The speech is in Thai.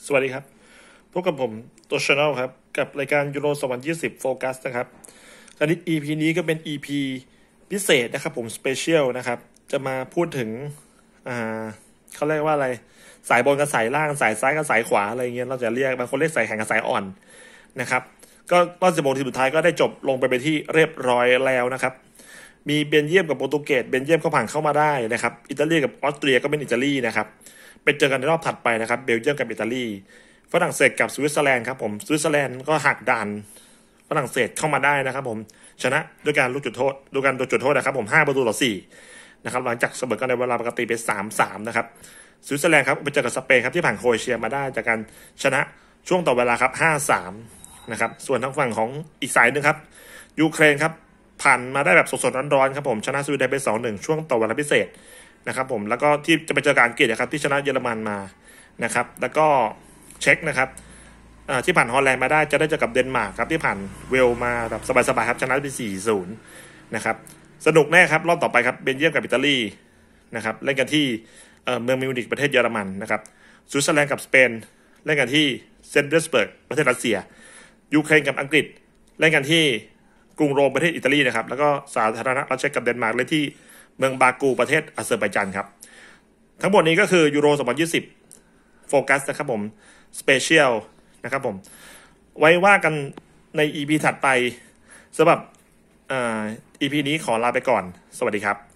สวัสดีครับพบกับผมตัวช anel ครับกับรายการยูโร2020โฟกัสนะครับคราวนี้ EP นี้ก็เป็น EP พิเศษนะครับผมสเปเชียลนะครับจะมาพูดถึงอ่าเขาเรียกว่าอะไรสายบนกับสายล่างสายซ้ายกับสายขวาอะไรเงี้ยเราจะเรียกบางคนเรียกสายแข็งกับสายอ่อนนะครับก็รอบ16 ทีมสุดท้ายก็ได้จบลงไปที่เรียบร้อยแล้วนะครับมีเบลเยียมกับโปรตุเกสเบลเยียมก็ผ่านเข้ามาได้นะครับอิตาลีกับออสเตรียก็เป็นอิตาลีนะครับไปเจอกันในรอบถัดไปนะครับเบลเยียมกับอิตาลีฝรั่งเศสกับสวิตเซอร์แลนด์ครับผมสวิตเซอร์แลนด์ก็หักด่านฝรั่งเศสเข้ามาได้นะครับผมชนะด้วยการลูกจุดโทษด้วยการโดนจุดโทษนะครับผม5-4นะครับหลังจากเสมอกันในเวลาปกติไป3-3นะครับสวิตเซอร์แลนด์ครับไปเจอกับสเปนครับที่ผ่านโครเอเชียมาได้จากการชนะช่วงต่อเวลาครับ5-3นะครับส่วนทางฝั่งของอีกสายหนึ่งครับยูเครนครับผ่านมาได้แบบสดๆร้อนๆครับผมชนะสวีเดนไป2-1ช่วงต่อเวลาพิเศษนะครับผมแล้วก็ที่จะไปเจอกับอังกฤษนะครับที่ชนะเยอรมันมานะครับแล้วก็เช็คนะครับที่ผ่านฮอลแลนด์มาได้จะได้เจอกับเดนมาร์กครับที่ผ่านเวลมาแบบสบายๆครับชนะไป4-0นะครับสนุกแน่ครับรอบต่อไปครับเบลเยียมกับอิตาลีนะครับเล่นกันที่เมืองมิวนิกประเทศเยอรมันนะครับสวิตเซอร์แลนด์กับสเปนเล่นกันที่เซนต์ปีเตอร์สเบิร์กประเทศรัสเซียยูเครนกับอังกฤษเล่นกันที่กรุงโรมประเทศอิตาลีนะครับแล้วก็สาธารณรัฐเช็กกับเดนมาร์กเล่นที่เมืองบากูประเทศอาเซอร์ไบจานครับทั้งหมดนี้ก็คือยูโร2020โฟกัสนะครับผมสเปเชียลนะครับผมไว้ว่ากันใน EP ถัดไปสำหรับEP นี้ขอลาไปก่อนสวัสดีครับ